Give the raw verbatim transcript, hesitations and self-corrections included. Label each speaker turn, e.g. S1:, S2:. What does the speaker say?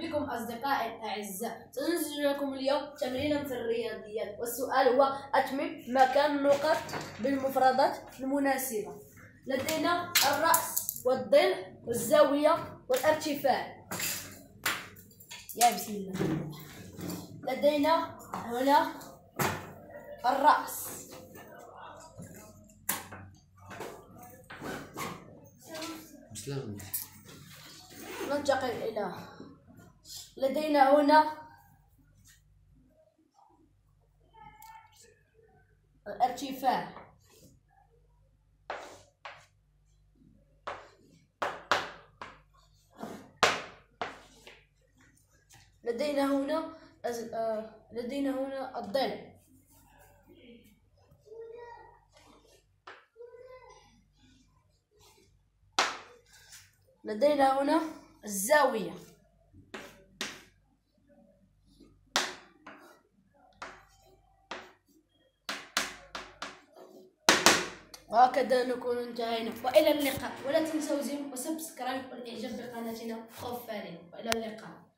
S1: بكم أصدقائي الأعزاء. سننزل لكم اليوم تمرينا في الرياضيات، والسؤال هو أتمم مكان النقط بالمفردات المناسبة. لدينا الرأس والظل والزاوية والارتفاع. يا بسم الله. لدينا هنا الرأس، ننتقل إلى لدينا هنا الارتفاع، لدينا هنا لدينا هنا الظل، لدينا هنا الزاوية، وهكذا نكون انتهينا، وإلى اللقاء. ولا تنسوا زر وسبسكرايب والإعجاب بقناتنا خوف فارغ، وإلى اللقاء.